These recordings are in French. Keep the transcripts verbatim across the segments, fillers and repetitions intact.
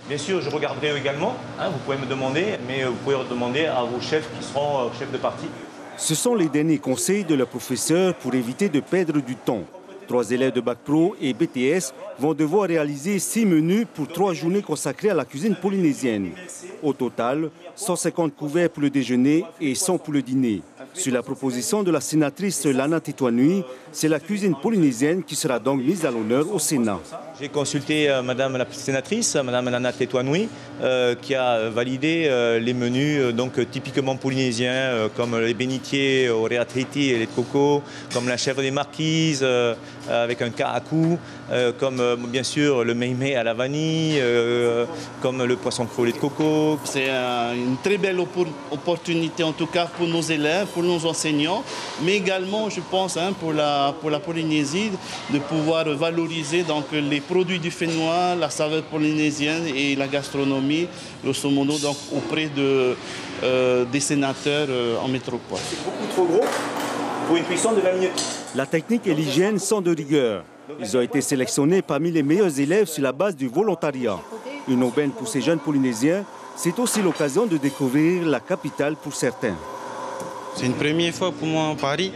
Bien sûr, je regarderai également, hein, vous pouvez me demander, mais vous pouvez demander à vos chefs qui seront euh, chefs de parti. Ce sont les derniers conseils de leur professeur pour éviter de perdre du temps. Trois élèves de Bac Pro et B T S vont devoir réaliser six menus pour trois journées consacrées à la cuisine polynésienne. Au total, cent cinquante couverts pour le déjeuner et cent pour le dîner. Sur la proposition de la sénatrice Lana Tetuanui, c'est la cuisine polynésienne qui sera donc mise à l'honneur au Sénat. J'ai consulté euh, Madame la sénatrice, Madame Lana Tetuanui, euh, qui a validé euh, les menus euh, donc, typiquement polynésiens, euh, comme les bénitiers au reatriti et les coco, comme la chèvre des marquises euh, avec un kaakou, euh, comme euh, bien sûr le meimei à la vanille, euh, comme le poisson cru de coco. C'est euh, une très belle opportunité en tout cas pour nos élèves, pour nos enseignants, mais également je pense hein, pour, la, pour la Polynésie de pouvoir valoriser donc, les produits du Fénois, la saveur polynésienne et la gastronomie, grosso modo, donc auprès de, euh, des sénateurs euh, en métropole. C'est beaucoup trop gros pour une cuisson de vingt minutes. La technique et l'hygiène sont de rigueur. Ils ont été sélectionnés parmi les meilleurs élèves sur la base du volontariat. Une aubaine pour ces jeunes Polynésiens, c'est aussi l'occasion de découvrir la capitale pour certains. C'est une première fois pour moi à Paris.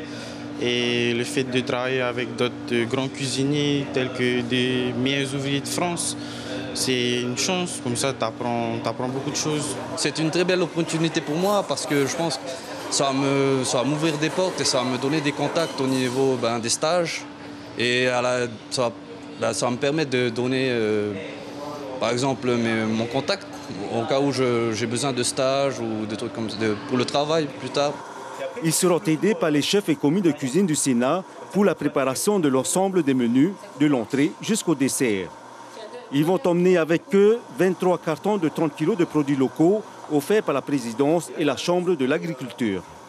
Et le fait de travailler avec d'autres grands cuisiniers tels que des meilleurs ouvriers de France, c'est une chance. Comme ça, tu apprends, t'apprends beaucoup de choses. C'est une très belle opportunité pour moi parce que je pense que ça va, me, ça va m'ouvrir des portes et ça va me donner des contacts au niveau ben, des stages. Et à la, ça, va, ben, ça va me permettre de donner, euh, par exemple, mes, mon contact au cas où je, j'ai besoin de stages ou des trucs comme ça, de, pour le travail plus tard. Ils seront aidés par les chefs et commis de cuisine du Sénat pour la préparation de l'ensemble des menus, de l'entrée jusqu'au dessert. Ils vont emmener avec eux vingt-trois cartons de trente kilos de produits locaux offerts par la présidence et la Chambre de l'agriculture.